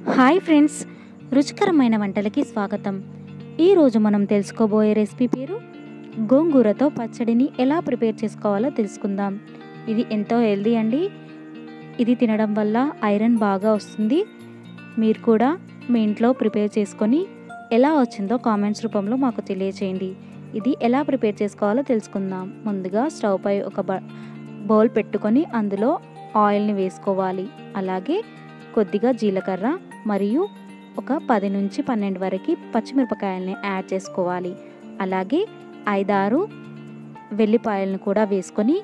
Hi friends, రుచికరమైన వంటలకి స్వాగతం. ఈరోజు మనం తెలుసుకోబోయే రెసిపీ పేరు గోంగూరతో పచ్చడిని ఎలా ప్రిపేర్ చేసుకోవాలో తెలుసుకుందాం. ఇది ఎంతో హెల్దీ అండి. ఇది తినడం వల్ల ఐరన్ బాగా వస్తుంది. మీరు కూడా మీ ఇంట్లో ప్రిపేర్ చేసుకొని ఎలా వచ్చిందో కామెంట్స్ రూపంలో మాకు తెలియచేయండి. ఇది ఎలా ప్రిపేర్ చేసుకోవాలో తెలుసుకుందాం. ముందుగా స్టవ్ పై ఒక బౌల్ పెట్టుకొని అందులో ఆయిల్ని వేసుకోవాలి. అలాగే కొద్దిగా జీలకర్ర మరియు ఒక 10 నుంచి 12 వరకు పచ్చిమిరపకాయలని యాడ్ చేసుకోవాలి. అలాగే 5-6 వెల్లిపాయలను కూడా వేసుకొని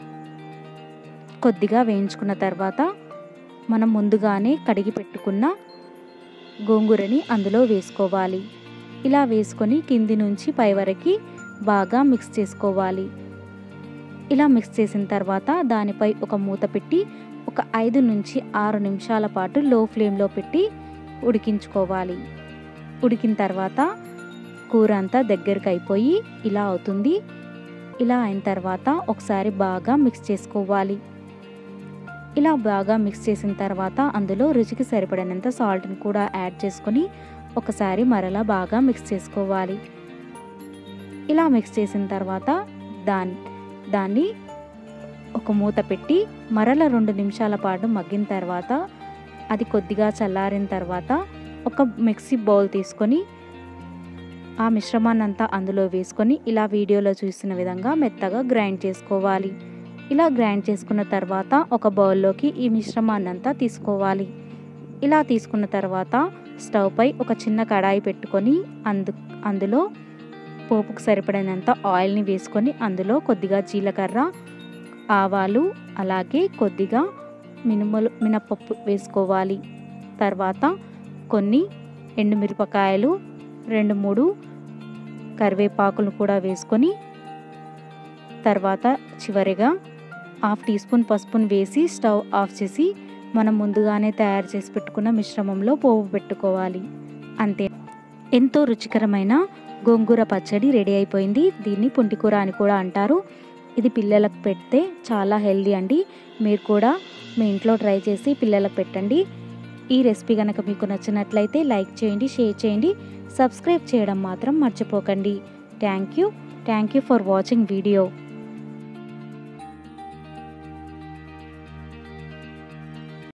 కొద్దిగా వేయించుకున్న తర్వాత మనం ముందుగానే కడిగి పెట్టుకున్న గోంగూరని అందులో వేసుకోవాలి. ఇలా వేసుకొని కింది నుంచి పై వరకు బాగా మిక్స్ చేసుకోవాలి. ఇలా మిక్స్ చేసిన తర్వాత దానిపై ఒక మూత పెట్టి ఒక 5 నుంచి 6 నిమిషాల పాటు లో ఫ్లేమ్లో పెట్టి ఉడికించుకోవాలి. ఉడికిన తర్వాత కూర అంతా దగ్గరికి అయిపోయి ఇలా అవుతుంది. ఇలా అయిన తర్వాత ఒకసారి బాగా మిక్స్ చేసుకోవాలి. ఇలా బాగా మిక్స్ చేసిన తర్వాత అందులో రుచికి సరిపడినంత సాల్ట్ని కూడా యాడ్ చేసుకొని ఒకసారి మరలా బాగా మిక్స్ చేసుకోవాలి. ఇలా మిక్స్ చేసిన తర్వాత దాన్ని ఒక మూత పెట్టి మరల 2 నిమిషాల పాటు మగ్గిన తర్వాత అది కొద్దిగా చల్లారిన తర్వాత ఒక మిక్సీ బౌల్ తీసుకొని ఆ మిశ్రమాన్ని అంతా అందులో వేసుకొని ఇలా వీడియోలో చూసిన విధంగా మెత్తగా గ్రైండ్ చేసుకోవాలి. ఇలా గ్రైండ్ చేసుకున్న తర్వాత ఒక బౌల్లోకి ఈ మిశ్రమాన్ని అంతా తీసుకోవాలి. ఇలా తీసుకున్న తర్వాత స్టవ్ పై ఒక చిన్న కడాయి పెట్టుకొని అందులో పోపుకు సరిపడినంత ఆయిల్ని వేసుకొని అందులో కొద్దిగా జీలకర్ర, ఆవాలు, అలాగే కొద్దిగా మినపప్పు వేసుకోవాలి. తర్వాత కొన్ని ఎండుమిరపకాయలు, 2-3 కరివేపాకులు కూడా వేసుకొని తర్వాత చివరిగా 1/2 టీ స్పూన్ పసుపును వేసి స్టవ్ ఆఫ్ చేసి మనం ముందుగానే తయారు చేసి పెట్టుకున్న మిశ్రమంలో పోపు పెట్టుకోవాలి. అంతే, ఎంతో రుచికరమైన గోంగూర పచ్చడి రెడీ అయిపోయింది. దీన్ని పుంటికూర అని కూడా అంటారు. ఇది పిల్లలకు పెడితే చాలా హెల్దీ అండి. మీరు కూడా మీ ఇంట్లో ట్రై చేసి పిల్లలకు పెట్టండి. ఈ రెసిపీ కనుక మీకు నచ్చినట్లయితే లైక్ చేయండి, షేర్ చేయండి, సబ్స్క్రైబ్ చేయడం మాత్రం మర్చిపోకండి. Thank you for watching video.